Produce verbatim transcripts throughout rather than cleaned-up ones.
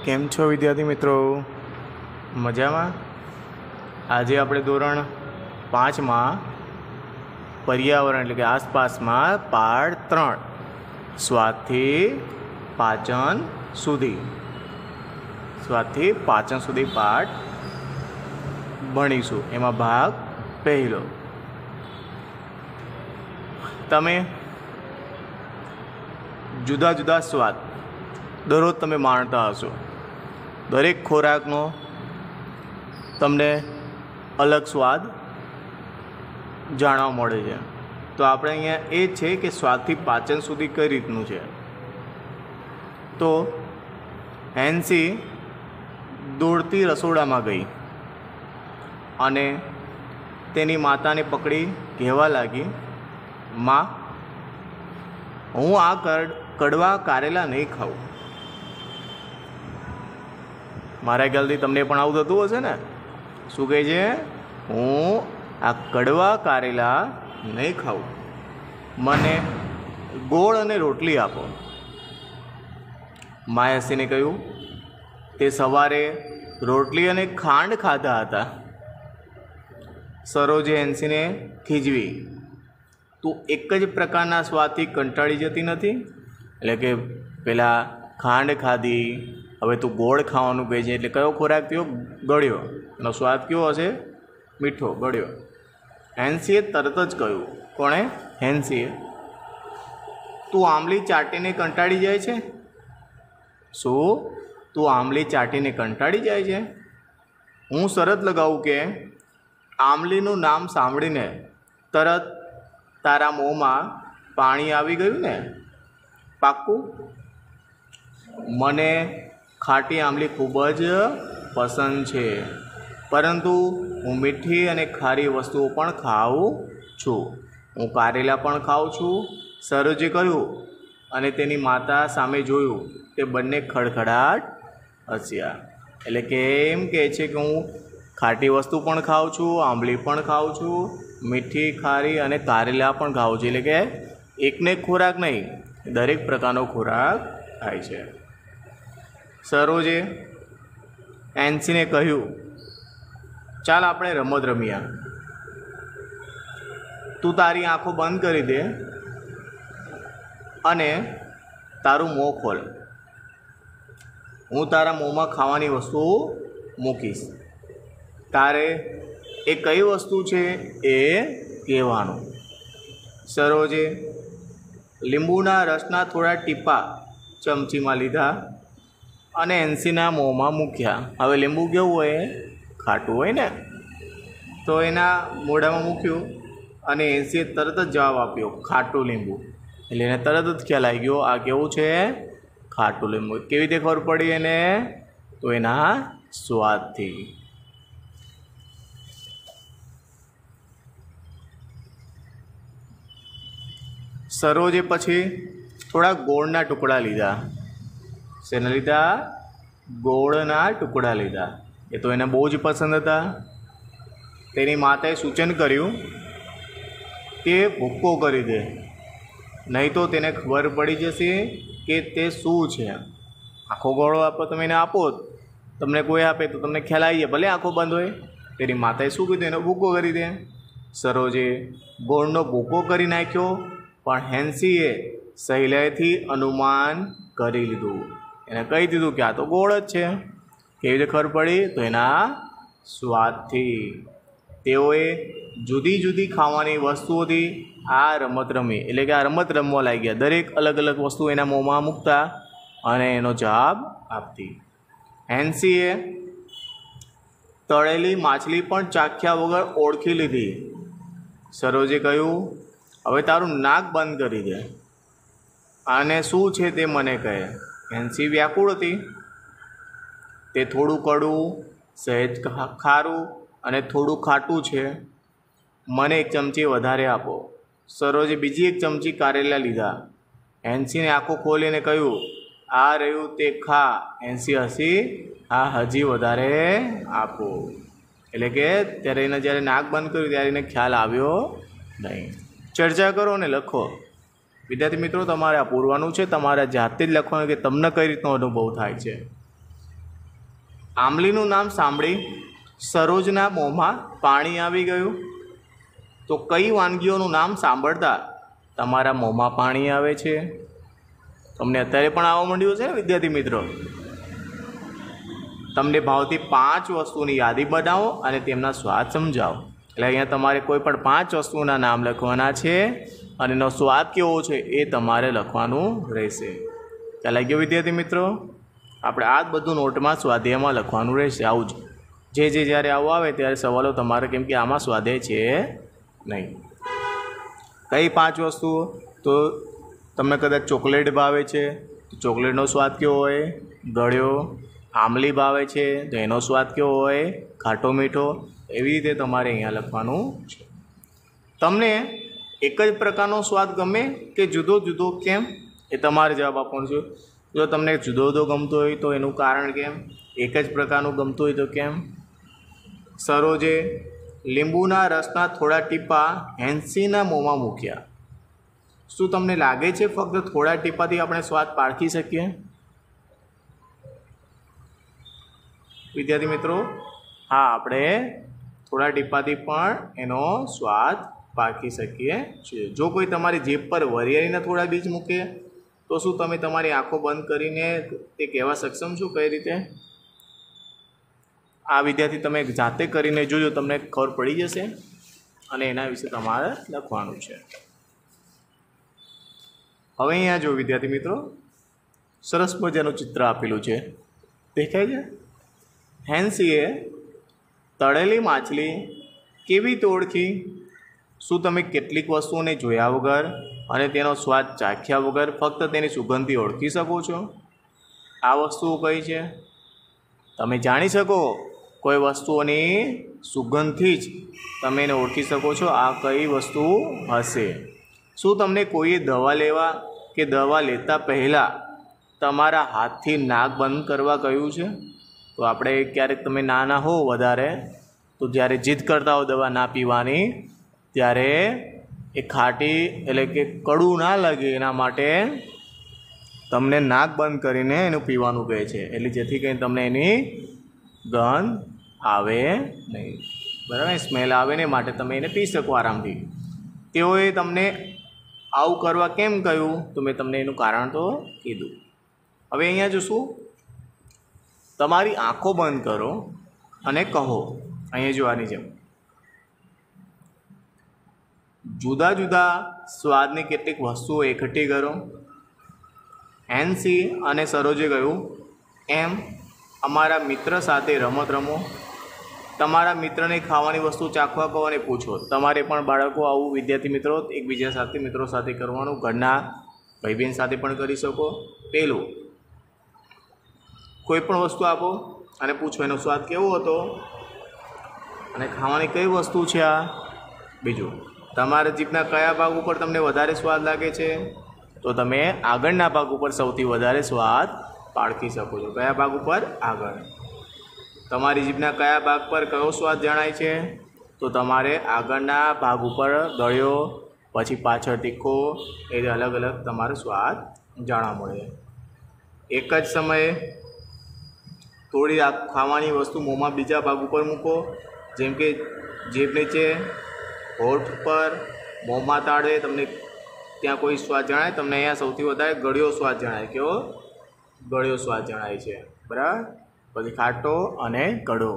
કેમ છો વિદ્યાર્થી મિત્રો? મજામાં? આજે આપણે ધોરણ પાંચમાં પર્યાવરણ એટલે કે આસપાસમાં પાઠ ત્રણ સ્વાદથી પાચન સુધી સ્વાદથી પાચન સુધી પાઠ ભણીશું. એમાં ભાગ પહેલો. તમે જુદા જુદા સ્વાદ દરરોજ તમે માણતા હશો. દરેક ખોરાકનો તમને અલગ સ્વાદ જાણવા મળે છે. તો આપણે અહીંયા એ જ છે કે સ્વાદથી પાચન સુધી કઈ રીતનું છે. તો હેન્સી દોડતી રસોડામાં ગઈ અને તેની માતાને પકડી કહેવા લાગી, માં, હું આ કડ કડવા કારેલા નહીં ખાઉં. મારા ખ્યાલથી તમને પણ આવું થતું હશે ને? શું કહે છે? હું આ કડવા કારેલા નહીં ખાઉં, મને ગોળ અને રોટલી આપો. માએ હસીને કહ્યું, તે સવારે રોટલી અને ખાંડ ખાધા હતા. સરોજે હેન્સીને ખીજવી, તું એક જ પ્રકારના સ્વાદથી કંટાળી જતી નથી? એટલે કે પેલા ખાંડ ખાધી, હવે તું ગોળ ખાવાનું કહે છે, એટલે કયો ખોરાક થયો? ગળ્યો. એનો સ્વાદ કેવો હશે? મીઠો, ગળ્યો. હેન્સીએ તરત જ કહ્યું. કોણે? હેન્સીએ. તું આંબલી ચાટીને કંટાળી જાય છે? શું? તું આંબલી ચાટીને કંટાળી જાય છે? હું શરત લગાવું કે આંબલીનું નામ સાંભળીને તરત તારા મોંમાં પાણી આવી ગયું ને? પાક્કું? મને ખાટી આંબલી ખૂબ જ પસંદ છે, પરંતુ હું મીઠી અને ખારી વસ્તુઓ પણ ખાઉં છું. હું કારેલા પણ ખાઉં છું. સરોજે કહ્યું અને તેની માતા સામે જોયું. તે બંને ખડખડાટ હસ્યા. એટલે કે એમ કહે છે કે હું ખાટી વસ્તુ પણ ખાઉં છું, આંબલી પણ ખાઉં છું, મીઠી, ખારી અને કારેલા પણ ખાઉં છું. એટલે કે એકને એક ખોરાક નહીં, દરેક પ્રકારનો ખોરાક ખાય છે. સરોજે હેન્સીને કહ્યું, ચાલ આપણે રમત રમીએ. તું તારી આંખો બંધ કરી દે અને તારું મોં ખોલ. હું તારા મોંમાં ખાવાની વસ્તુ મૂકીશ. તારે એ કઈ વસ્તુ છે એ કહેવાનું. સરોજે લીંબુના રસના થોડા ટીપા ચમચીમાં લીધા અને હેન્સીના મોંમાં મૂક્યા. હવે લીંબુ કેવું હોય? ખાટું હોય ને? તો એના મોઢામાં મૂક્યું અને હેન્સીએ તરત જ જવાબ આપ્યો, ખાટું લીંબુ. એટલે એને તરત જ ખ્યાલ આવી ગયો આ કેવું છે? ખાટું લીંબુ. કેવી રીતે ખબર પડી એને? તો એના સ્વાદથી. સરોજે પછી થોડા ગોળના ટુકડા લીધા. શેના લીધા? ગોળના ટુકડા લીધા. એ તો એને બહુ જ પસંદ હતા. તેની માતાએ સૂચન કર્યું કે ભૂક્કો કરી દે, નહીં તો તેને ખબર પડી જશે કે તે શું છે. આખો ગોળો આપો તમે એને આપો, તમને કોઈ આપે તો તમને ખ્યાલ આવી જાય, ભલે આંખો બંધ હોય. તેની માતાએ શું કીધું? એનો ભૂક્કો કરી દે. સરોજે ગોળનો ભૂક્કો કરી નાખ્યો, પણ હેન્સીએ સહેલાઈથી અનુમાન કરી લીધું. એને કહી દીધું કે આ તો ગોળ જ છે. કેવી રીતે ખબર પડી? તો એના સ્વાદથી. તેઓએ જુદી જુદી ખાવાની વસ્તુઓથી આ રમત રમી. એટલે કે આ રમત રમવા લાગ્યા. દરેક અલગ અલગ વસ્તુ એના મોંમાં મૂકતા અને એનો જવાબ આપતી. હેન્સીએ તળેલી માછલી પણ ચાખ્યા વગર ઓળખી લીધી. સરોજે કહ્યું, હવે તારું નાક બંધ કરી દે અને શું છે તે મને કહે. હેન્સી વ્યાકુળ હતી. તે થોડું કડવું, સહેજ ખારું અને થોડું ખાટું છે. મને એક ચમચી વધારે આપો. સરોજે બીજી એક ચમચી કારેલા લીધા. હેન્સીને આંખો ખોલીને કહ્યું, આ રહ્યું તે ખા. હેન્સી હસી, આ હજી વધારે આપો. એટલે કે ત્યારે એને જ્યારે નાક બંધ કર્યું ત્યારે એને ખ્યાલ આવ્યો નહીં. ચર્ચા કરો ને લખો. વિદ્યાર્થી મિત્રો, તમારે આ પૂરવાનું છે. તમારે જાતે જ લખવાનું કે તમને કઈ રીતનો અનુભવ થાય છે. આંબલીનું નામ સાંભળી સરોજના મોંમાં પાણી આવી ગયું. તો કઈ વાનગીઓનું નામ સાંભળતા તમારા મોંમાં પાણી આવે છે? તમને અત્યારે પણ આવવા માંડ્યું છે ને વિદ્યાર્થી મિત્રો? તમને ભાવતી પાંચ વસ્તુની યાદી બનાવો અને તેમના સ્વાદ સમજાવો. એટલે અહીંયા તમારે કોઈ પણ પાંચ વસ્તુના નામ લખવાના છે અને એનો સ્વાદ કેવો છે એ તમારે લખવાનું રહેશે. ખ્યાલ આવી ગયો વિદ્યાર્થી મિત્રો? આપણે આ જ બધું નોટમાં સ્વાધ્યાયમાં લખવાનું રહેશે. આવું જ જે જે જ્યારે આવું આવે ત્યારે સવાલો તમારે, કેમ કે આમાં સ્વાધ્યાય છે નહીં. કઈ પાંચ વસ્તુઓ? તો તમને કદાચ ચોકલેટ ભાવે છે તો ચોકલેટનો સ્વાદ કેવો હોય? ગળ્યો. આંબલી ભાવે છે તો એનો સ્વાદ કેવો હોય? ખાટો મીઠો. એવી રીતે તમારે અહીંયા લખવાનું છે. તમને એક જ પ્રકારનો સ્વાદ ગમે કે જુદો જુદો, કેમ? એ તમારે જવાબ આપવાનો છે. જો તમને જુદો જુદો ગમતો હોય તો એનું કારણ કેમ? એક જ પ્રકારનું ગમતું હોય તો કેમ? સરોજે લીંબુના રસના થોડા ટીપા હેન્સીના મોંમાં મૂક્યા. શું તમને લાગે છે ફક્ત થોડા ટીપાથી આપણે સ્વાદ પારખી શકીએ? વિદ્યાર્થી મિત્રો, હા, આપણે થોડા ટીપાથી પણ એનો સ્વાદ પારખી શકીએ છીએ. જો કોઈ તમારી જીભ પર વરિયાળીના થોડા બીજ મૂકે તો શું તમે તમારી આંખો બંધ કરીને તે કહેવા સક્ષમ છો કઈ રીતે? આ વિદ્યાર્થી તમે જાતે કરીને જોજો, તમને ખબર પડી જશે અને એના વિશે તમારે લખવાનું છે. હવે અહીંયા જો વિદ્યાર્થી મિત્રો, સરસ મજાનું ચિત્ર આપેલું છે, દેખાય છે? હેન્સીએ તળેલી માછલી કેવી રીતે ઓળખી? શું તમે કેટલીક વસ્તુઓને જોયા વગર અને તેનો સ્વાદ ચાખ્યા વગર ફક્ત તેની સુગંધથી ઓળખી શકો છો? આ વસ્તુઓ કઈ છે? તમે જાણી શકો કોઈ વસ્તુઓની સુગંધથી જ તમે એને ઓળખી શકો છો આ કઈ વસ્તુ હશે. શું તમને કોઈએ દવા લેવા કે દવા લેતા પહેલાં તમારા હાથથી નાક બંધ કરવા કહ્યું છે? તો આપણે ક્યારેક તમે નાના હો વધારે, તો જ્યારે જીદ કરતા હો દવા ના પીવાની, ત્યારે એ ખાટી એટલે કે કડવું ના લાગે એના માટે તમને નાક બંધ કરીને એનું પીવાનું કહે છે, એટલે જેથી કરીને તમને એની ગંધ આવે નહીં, બરાબર? સ્મેલ આવે ને માટે તમે એને પી શકો આરામથી. તેઓએ તમને આવું કરવા કેમ કહ્યું? તો મેં તમને એનું કારણ તો કીધું. હવે અહીંયા જોશું, તમારી આંખો બંધ કરો અને કહો. અહીંયા જોવાની જેમ જુદા જુદા સ્વાદની કેટલીક વસ્તુઓ એકઠી કરો. હેન્સી અને સરોજે કહ્યું, એમ અમારા મિત્ર સાથે રમત રમો. તમારા મિત્રને ખાવાની વસ્તુ ચાખવા કહો અને પૂછો. તમારે પણ બાળકો આવું વિદ્યાર્થી મિત્રો એકબીજા સાથે મિત્રો સાથે કરવાનું, ઘરના ભાઈ બહેન સાથે પણ કરી શકો. પહેલું, કોઈ પણ વસ્તુ આપો અને પૂછો એનો સ્વાદ કેવો હતો અને ખાવાની કઈ વસ્તુ છે આ. બીજું, તમારા જીભના કયા ભાગ ઉપર તમને વધારે સ્વાદ લાગે છે? તો તમે આગળના ભાગ ઉપર સૌથી વધારે સ્વાદ પારખી શકો છો. કયા ભાગ ઉપર? આગળ. તમારી જીભના કયા ભાગ પર કયો સ્વાદ જણાય છે? તો તમારે આગળના ભાગ ઉપર ગળ્યો, પછી પાછળ તીખો, એ અલગ અલગ તમારો સ્વાદ જાણવા મળે. એક જ સમયે થોડી ખાવાની વસ્તુ મોંમાં બીજા ભાગ ઉપર મૂકો, જેમ કે જીભ નીચે, હોઠ પર, મોંમાં તાળવે, તમને ત્યાં કોઈ સ્વાદ જણાય? તમને અહીંયા સૌથી વધારે ગળ્યો સ્વાદ જણાય. કેવો? ગળ્યો સ્વાદ જણાય છે, બરાબર? પછી ખાટો અને કડવો.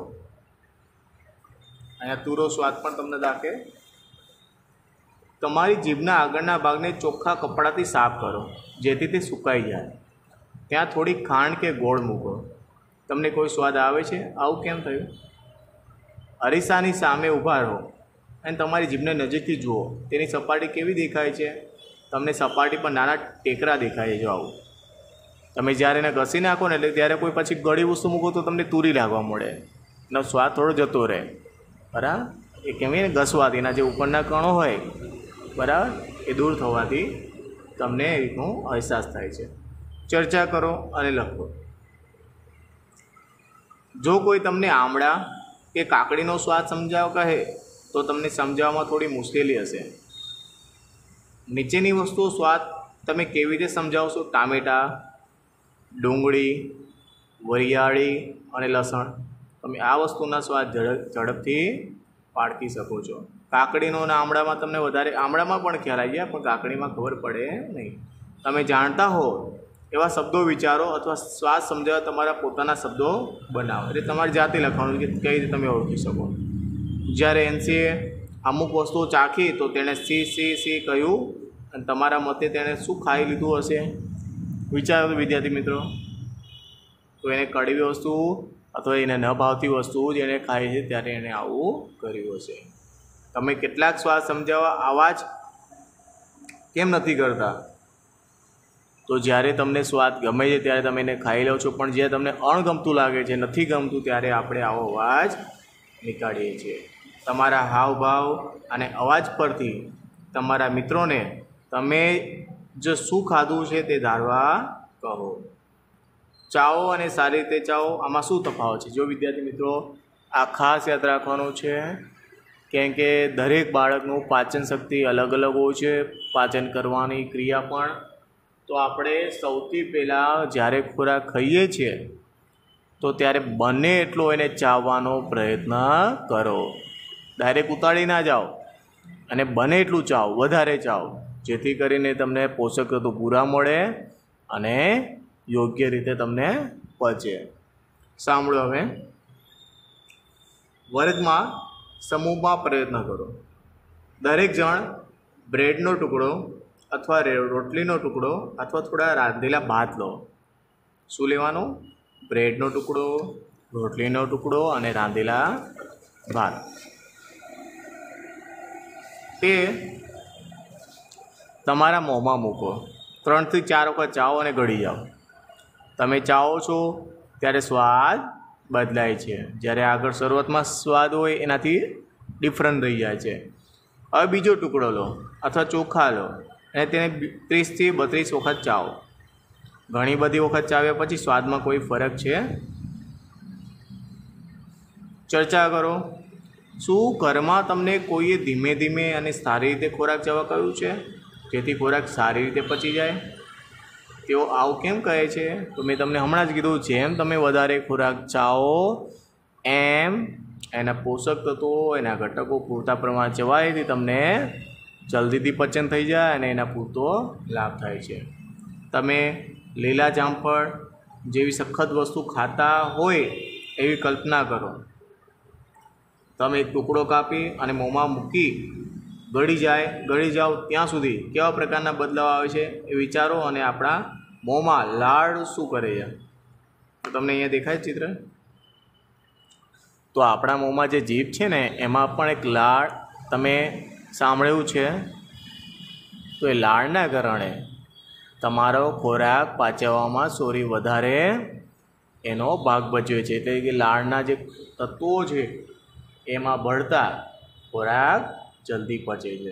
અહીંયા તુરો સ્વાદ પણ તમને દાખે. તમારી જીભના આગળના ભાગને ચોખ્ખા કપડાથી સાફ કરો જેથી તે સુકાઈ જાય. ત્યાં થોડી ખાંડ કે ગોળ મૂકો. તમને કોઈ સ્વાદ આવે છે? આવું કેમ થયું? અરીસાની સામે ઊભા રહો અને તમારી જીભને નજીકથી જુઓ. તેની સપાટી કેવી દેખાય છે? તમને સપાટી પર નાના ટેકરા દેખાય છે. જો આવું તમે જ્યારે એને ઘસી નાખો ને એટલે ત્યારે કોઈ પછી ગળી વસ્તુ મૂકો તો તમને તુરી લાગવા મળે, એનો સ્વાદ થોડો જતો રહે, બરાબર? એ કહેવાય ને ઘસવાથી એના જે ઉપરના કણો હોય, બરાબર, એ દૂર થવાથી તમને એ રીતનો અહેસાસ થાય છે. ચર્ચા કરો અને લખો. જો કોઈ તમને આમળા કે કાકડીનો સ્વાદ સમજાવ કહે તો તમને સમજાવવામાં થોડી મુશ્કેલી હશે. નીચેની વસ્તુઓ સ્વાદ તમે કેવી રીતે સમજાવશો? ટામેટાં, ડુંગળી, વરિયાળી અને લસણ, તમે આ વસ્તુના સ્વાદ ઝડપ ઝડપથી પારખી શકો છો. કાકડીનો અને આમળામાં તમને વધારે, આમળામાં પણ ખ્યાલ આવી જાય પણ કાકડીમાં ખબર પડે નહીં. તમે જાણતા હો એવા શબ્દો વિચારો અથવા સ્વાદ સમજાવવા તમારા પોતાના શબ્દો બનાવો. એટલે તમારી જાતે લખવાનું કે કઈ રીતે તમે ઓળખી શકો. જ્યારે એનસીએ અમુક વસ્તુઓ ચાખી તો તેણે સી સી સી કહ્યું અને તમારા મતે તેણે શું ખાઈ લીધું હશે? વિચારો વિદ્યાર્થી મિત્રો. તો એને કડવી વસ્તુ અથવા એને ન ભાવતી વસ્તુ જેને ખાય છે ત્યારે એણે આવું કર્યું હશે. તમે કેટલાક સ્વાદ સમજાવવા આવા જ કેમ નથી કરતા? તો જ્યારે તમને સ્વાદ ગમે છે ત્યારે તમે એને ખાઈ લો છો, પણ જ્યારે તમને અણગમતું લાગે છે, નથી ગમતું, ત્યારે આપણે આવો અવાજ નીકાળીએ છીએ. તમારા હાવભાવ અને અવાજ પરથી તમારા મિત્રોને તમે જો શું ખાધું છે તે ધારવા કહો. ચાવો અને સારી રીતે ચાવો, આમાં શું તફાવત છે? જો વિદ્યાર્થી મિત્રો આ ખાસ યાદ રાખવાનું છે, કેમ કે દરેક બાળકનું પાચન શક્તિ અલગ અલગ હોય છે, પાચન કરવાની ક્રિયા પણ. તો આપણે સૌથી પહેલાં જ્યારે ખોરાક ખાઈએ છીએ તો ત્યારે બને એટલો એને ચાવવાનો પ્રયત્ન કરો. ડાયરેક્ટ ઉતાળી ના જાઓ અને બને એટલું ચાવો, વધારે ચાવો, જેથી કરીને તમને પોષક તત્વો પૂરા મળે અને યોગ્ય રીતે તમને પચે. સાંભળો હવે. વર્ગમાં સમૂહમાં પ્રયત્ન કરો. દરેક જણ બ્રેડનો ટુકડો અથવા રોટલીનો ટુકડો અથવા થોડા રાંધેલા ભાત લો. શું લેવાનું? બ્રેડનો ટુકડો, રોટલીનો ટુકડો અને રાંધેલા ભાત. તે તમારા મોંમાં મૂકો. ત્રણથી ચાર વખત ચાવો અને ગળી જાઓ. તમે ચાવો છો ત્યારે સ્વાદ બદલાય છે. જ્યારે આગળ શરૂઆતમાં સ્વાદ હોય એનાથી ડિફરન્ટ રહી જાય છે. હવે બીજો ટુકડો લો અથવા ચોખા લો અને તેને ત્રીસથી બત્રીસ વખત ચાવો. ઘણી બધી વખત ચાવ્યા પછી સ્વાદમાં કોઈ ફરક છે? ચર્ચા કરો. શું ઘરમાં તમને કોઈએ ધીમે ધીમે અને સારી રીતે ખોરાક ચાવવા કહ્યું છે જેથી ખોરાક સારી રીતે પચી જાય? તેઓ આવું કેમ કહે છે? તો મેં તમને હમણાં જ કીધું, જેમ તમે વધારે ખોરાક ચાવો એમ એના પોષક તત્વો, એના ઘટકો પૂરતા પ્રમાણ ચવાયથી તમને જલ્દીથી પચન થઈ જાય અને એના પૂરતો લાભ થાય છે. તમે લીલા જામફળ જેવી સખત વસ્તુ ખાતા હોય એવી કલ્પના કરો. તમે એક ટુકડો કાપી અને મોંમાં મૂકી ગળી જાય ગળી જાઓ ત્યાં સુધી કેવા પ્રકારના બદલાવ આવે છે એ વિચારો અને આપણા મોંમાં લાળ શું કરે છે? તો તમને અહીંયા દેખાય ચિત્ર? તો આપણા મોંમાં જે જીભ છે ને એમાં પણ એક લાળ તમે સાંભળ્યું છે. તો એ લાળના કારણે તમારો ખોરાક પાચવવામાં સોરી વધારે એનો ભાગ ભજવે છે. એટલે કે લાળના જે તત્વો છે એમાં ભળતા ખોરાક જલ્દી પચે છે.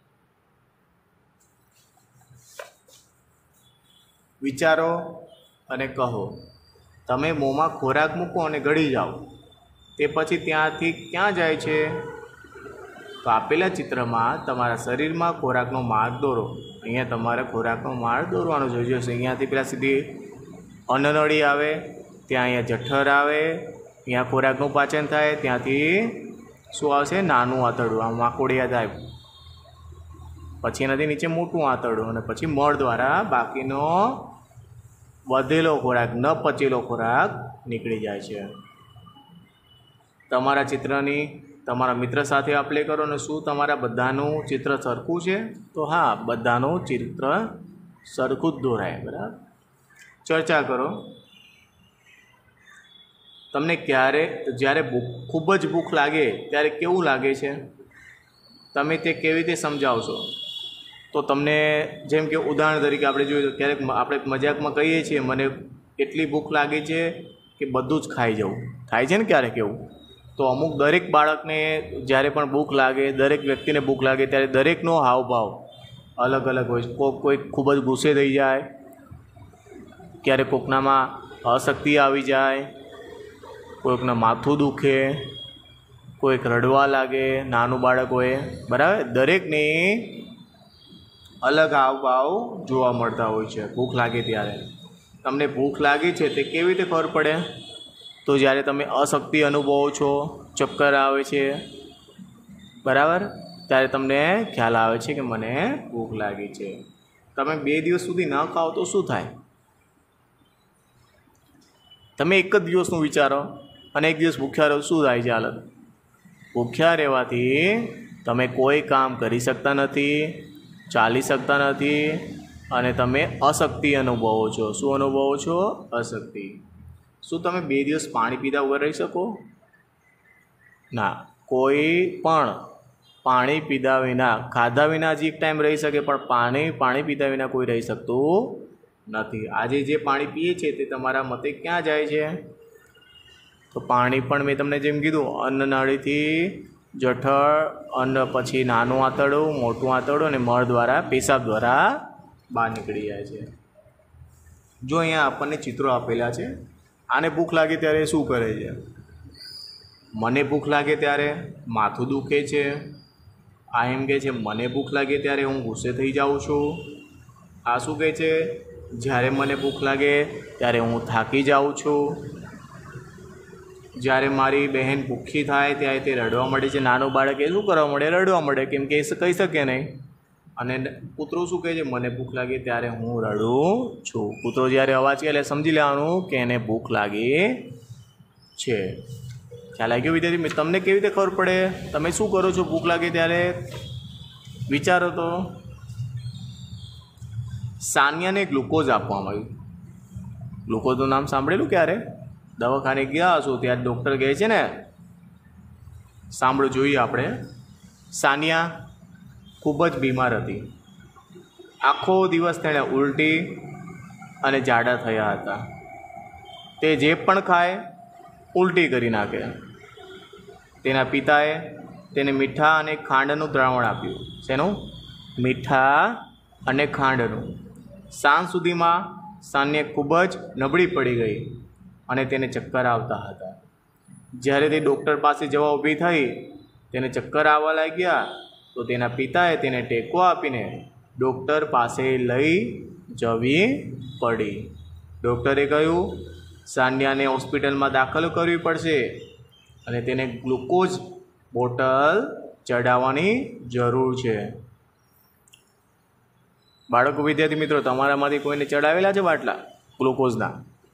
વિચારો અને કહો. તમે મોંમાં ખોરાક મૂકો અને ગળી જાઓ, તે પછી ત્યાંથી ક્યાં જાય છે? તો આપેલા ચિત્રમાં તમારા શરીરમાં ખોરાકનો માર્ગ દોરો. અહીંયા તમારે ખોરાકનો માર્ગ દોરવાનો જોઈએ છે. અહીંયાથી પેલા સીધી અન્નનળી આવે, ત્યાં અહીંયા જઠર આવે, ત્યાં ખોરાકનું પાચન થાય, ત્યાંથી શું આવશે? નાનું આંતરડું, આમ વાંકોડિયા થાય, પછી એનાથી નીચે મોટું આંતરડું અને પછી મળ દ્વારા બાકીનો વધેલો ખોરાક, ન પચેલો ખોરાક નીકળી જાય છે. તમારા ચિત્રની તમારા મિત્ર સાથે અપ્લે કરો અને શું તમારા બધાનું ચિત્ર સરખું છે? તો હા, બધાનું ચિત્ર સરખું જ દોરાય. બરાબર. ચર્ચા કરો. તમને ક્યારે જ્યારે ભૂખ ખૂબ જ ભૂખ લાગે ત્યારે કેવું લાગે છે? તમે તે કેવી રીતે સમજાવશો? તો તમને જેમ કે ઉદાહરણ તરીકે આપણે જોઈએ તો ક્યારેક આપણે મજાકમાં કહીએ છીએ મને એટલી ભૂખ લાગી છે કે બધું જ ખાઈ જવું. થાય છે ને ક્યારેક એવું. તો અમુક દરેક બાળકને જ્યારે પણ ભૂખ લાગે, દરેક વ્યક્તિને ભૂખ લાગે ત્યારે દરેકનો હાવભાવ અલગ અલગ હોય છે. કોઈક કોઈક ખૂબ જ ગુસ્સે થઈ જાય, ક્યારેક કોકનામાં અશક્તિ આવી જાય, કોઈકના માથું દુખે, કોઈક રડવા લાગે, નાનું બાળક હોય. બરાબર. દરેકની અલગ હાવભાવ જોવા મળતા હોય છે ભૂખ લાગે ત્યારે. તમને ભૂખ લાગી છે તે કેવી રીતે ખબર પડે? તો જ્યારે તમે અશક્તિ અનુભવો છો, ચક્કર આવે છે, બરાબર, ત્યારે તમને ખ્યાલ આવે છે કે મને ભૂખ લાગી છે. તમે બે દિવસ સુધી ન ખાઓ તો શું થાય? તમે એક જ દિવસનું વિચારો અને એક દિવસ ભૂખ્યા રહો, શું થાય છે હાલત? ભૂખ્યા રહેવાથી તમે કોઈ કામ કરી શકતા નથી, ચાલી શકતા નથી અને તમે અશક્તિ અનુભવો છો. શું અનુભવો છો? અશક્તિ. શું તમે બે દિવસ પાણી પીધા વગર રહી શકો? ના. કોઈ પણ પાણી પીધા વિના, ખાધા વિના જ એક ટાઈમ રહી શકે, પણ પાણી પાણી પીધા વિના કોઈ રહી શકતું નથી. આજે જે પાણી પીએ છે તે તમારા મતે ક્યાં જાય છે? તો પાણી પણ મેં તમને જેમ કીધું, અન્નનળીથી જઠર, અન્ન પછી નાનું આંતરડું, મોટું આંતરડું અને મળ દ્વારા, પેશાબ દ્વારા બહાર નીકળી જાય છે. જો અહીંયા આપણને ચિત્રો આપેલા છે. આને ભૂખ લાગે ત્યારે શું કરે છે? મને ભૂખ લાગે ત્યારે માથું દુખે છે. આ એમ કહે છે મને ભૂખ લાગે ત્યારે હું ગુસ્સે થઈ જાઉં છું. આ શું કહે છે? જ્યારે મને ભૂખ લાગે ત્યારે હું થાકી જાઉં છું. જ્યારે મારી બહેન ભૂખી થાય ત્યારે તે રડવા મળે છે. નાનું બાળક એ શું કરવા મળે? રડવા મળે, કેમ કે એ કહી શકે નહીં. અને કૂતરો શું કહે છે? મને ભૂખ લાગે ત્યારે હું રડું છું. કૂતરો જ્યારે અવાજ કરે એટલે સમજી લેવાનું કે એને ભૂખ લાગી છે. ખ્યાલ આવી ગયો વિદ્યાર્થી? તમને કેવી રીતે ખબર પડે? તમે શું કરો છો ભૂખ લાગે ત્યારે? વિચારો તો. સાનિયાને ગ્લુકોઝ આપવામાં આવ્યું. ગ્લુકોઝનું નામ સાંભળેલું ક્યારે? દવાખાને ગયા હશો ત્યારે ડૉક્ટર કહે છે ને, સાંભળો જોઈએ આપણે. સાનિયા ખૂબ જ બીમાર હતી. આખો દિવસ તેણે ઉલટી અને ઝાડા થયા હતા. તે જે પણ ખાય ઉલટી કરી નાખે. તેના પિતાએ તેને મીઠા અને ખાંડનું દ્રાવણ આપ્યું. શેનું? મીઠા અને ખાંડનું. સાંજ સુધીમાં સાનિયા ખૂબ જ નબળી પડી ગઈ અને તેને ચક્કર આવતા હતા. જ્યારે તે ડૉક્ટર પાસે જવા ઊભી થઈ, તેને ચક્કર આવવા લાગ્યા તો તેના પિતાએ તેને ટેકો આપીને ડૉક્ટર પાસે લઈ જવી પડી. ડૉક્ટરે કહ્યું સાનિયાને હોસ્પિટલમાં દાખલ કરવી પડશે અને તેને ગ્લુકોઝ બોટલ ચડાવવાની જરૂર છે. બાળકો, વિદ્યાર્થી મિત્રો, તમારામાંથી કોઈને ચડાવેલા છે બાટલા ગ્લુકોઝના?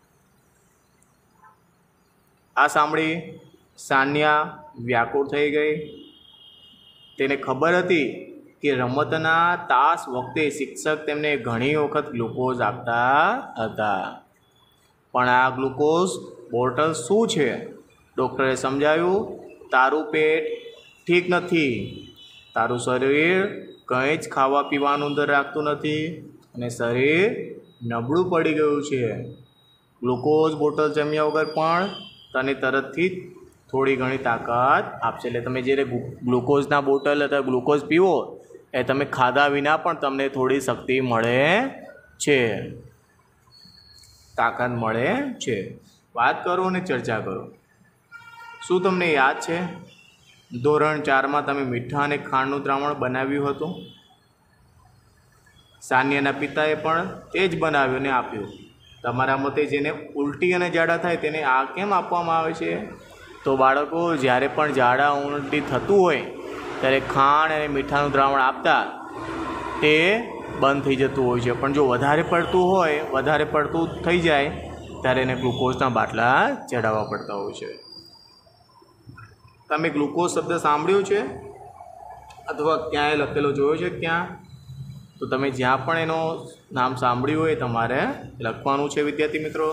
આ સાંભળી સાનિયા વ્યાકુળ થઈ ગઈ. તેને ખબર હતી કે રમતના તાસ વખતે શિક્ષક તેમને ઘણી વખત ગ્લુકોઝ આપતા હતા, પણ આ ગ્લુકોઝ બોટલ શું છે? ડૉક્ટરે સમજાવ્યું, તારું પેટ ઠીક નથી, તારું શરીર કંઈ જ ખાવા પીવાનું અંદર રાખતું નથી અને શરીર નબળું પડી ગયું છે. ગ્લુકોઝ બોટલ જમ્યા વગર પણ તને તરતથી થોડી ઘણી તાકાત આપશે. એટલે તમે જ્યારે ગ્લુકોઝના બોટલ અથવા ગ્લુકોઝ પીવો એ તમે ખાધા વિના પણ તમને થોડી શક્તિ મળે છે, તાકાત મળે છે. વાત કરો અને ચર્ચા કરો. શું તમને યાદ છે ધોરણ ચારમાં તમે મીઠા અને ખાંડનું દ્રાવણ બનાવ્યું હતું? સાનિયાના પિતાએ પણ તે જ બનાવ્યું અને આપ્યું. તમારા મતે જેને ઉલટી અને ઝાડા થાય તેને આ કેમ આપવામાં આવે છે? તો બાળકો, જ્યારે પણ ઝાડા ઉલટી થતું હોય ત્યારે ખાંડ અને મીઠાનું દ્રાવણ આપતા તે બંધ થઈ જતું હોય છે, પણ જો વધારે પડતું હોય, વધારે પડતું થઈ જાય ત્યારે એને ગ્લુકોઝના બાટલા ચડાવવા પડતા હોય છે. તમે ગ્લુકોઝ શબ્દ સાંભળ્યો છે અથવા ક્યાંય લખેલો જોયો છે ક્યાં? તો તમે જ્યાં પણ એનું નામ સાંભળ્યું હોય તમારે લખવાનું છે વિદ્યાર્થી મિત્રો.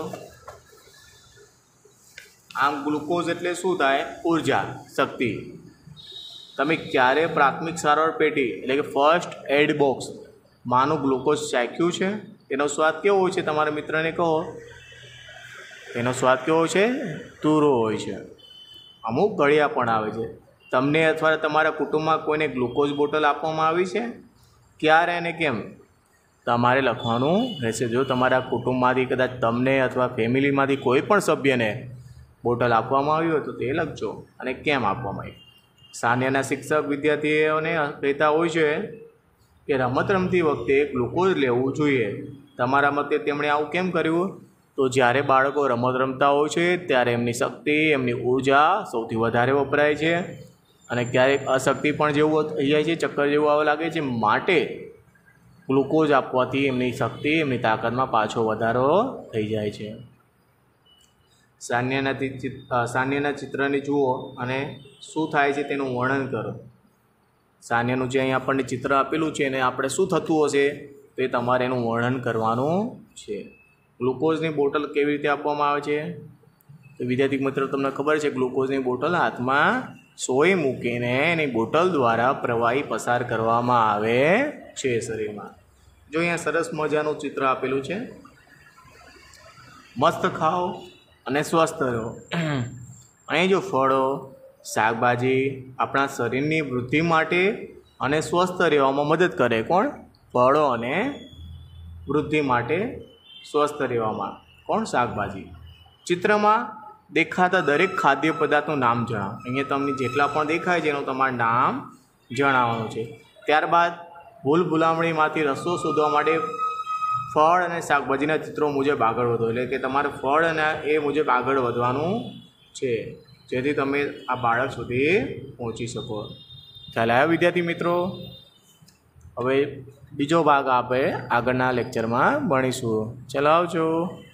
આમ ગ્લુકોઝ એટલે શું થાય? ઉર્જા, શક્તિ. તમે ક્યારે પ્રાથમિક સારવાર પેટી એટલે કે ફર્સ્ટ એડ બોક્સ માનું ગ્લુકોઝ ચાખ્યું છે? તેનો સ્વાદ કેવો હોય છે? તમારા મિત્રને કહો. તેનો સ્વાદ કેવો હોય છે? તુરો હોય છે. અમુક ગળ્યા પણ આવે છે. તમને અથવા તમારા કુટુંબમાં કોઈને ગ્લુકોઝ બોટલ આપવામાં આવી છે? ક્યારે અને કેમ? તમારે લખવાનું રહેશે. જો તમારા કુટુંબમાંથી કદાચ તમને અથવા ફેમિલીમાંથી કોઈ પણ સભ્યને બોટલ આપવામાં આવી હોય તો તે લખજો અને કેમ આપવામાં આવી. સાનિયાના શિક્ષક વિદ્યાર્થીઓને કહેતા હોય છે કે રમત રમતી વખતે ગ્લુકોઝ લેવું જોઈએ. તમારા મતે તેમણે આવું કેમ કર્યું? તો જ્યારે બાળકો રમત રમતા હોય છે ત્યારે એમની શક્તિ, એમની ઉર્જા સૌથી વધારે વપરાય છે અને ક્યારેક અશક્તિ પણ જેવું થઈ જાય છે, ચક્કર જેવું આવવા લાગે છે. માટે ગ્લુકોઝ આપવાથી એમની શક્તિ, એમની તાકાતમાં પાછો વધારો થઈ જાય છે. સાન્યાના સાન્યાના ચિત્રને જુઓ અને શું થાય છે તેનું વર્ણન કરો. સાન્યાનું જે અહીં આપણને ચિત્ર આપેલું છે એને આપણે શું થતું હશે તો એ તમારે એનું વર્ણન કરવાનું છે. ગ્લુકોઝની બોટલ કેવી રીતે આપવામાં આવે છે તો વિદ્યાર્થી મિત્રો તમને ખબર છે ગ્લુકોઝની બોટલ હાથમાં સોય મૂકીને એની બોટલ દ્વારા પ્રવાહી પસાર કરવામાં આવે છે શરીરમાં. જો અહીંયા સરસ મજાનું ચિત્ર આપેલું છે. મસ્ત ખાઓ અને સ્વસ્થ રહો. અહીં જો ફળો, શાકભાજી આપણા શરીરની વૃદ્ધિ માટે અને સ્વસ્થ રહેવામાં મદદ કરે. કોણ? ફળો અને વૃદ્ધિ માટે સ્વસ્થ રહેવામાં કોણ? શાકભાજી. ચિત્રમાં દેખાતા દરેક ખાદ્ય પદાર્થનું નામ જણાવો. અહીંયા તમને જેટલા પણ દેખાય છે એનું તમારું નામ જણાવવાનું છે. ત્યારબાદ ભૂલ ભૂલામણીમાંથી રસ્તો શોધવા માટે ફળ અને શાકભાજીના ચિત્રો મુજબ આગળ વધો. એટલે કે તમારે ફળ અને એ મુજબ આગળ વધવાનું છે જેથી તમે આ બાળક સુધી પહોંચી શકો. ખ્યાલ આવ્યો વિદ્યાર્થી મિત્રો? હવે બીજો ભાગ આપણે આગળના લેક્ચરમાં ભણીશું. ચાલો આવજો.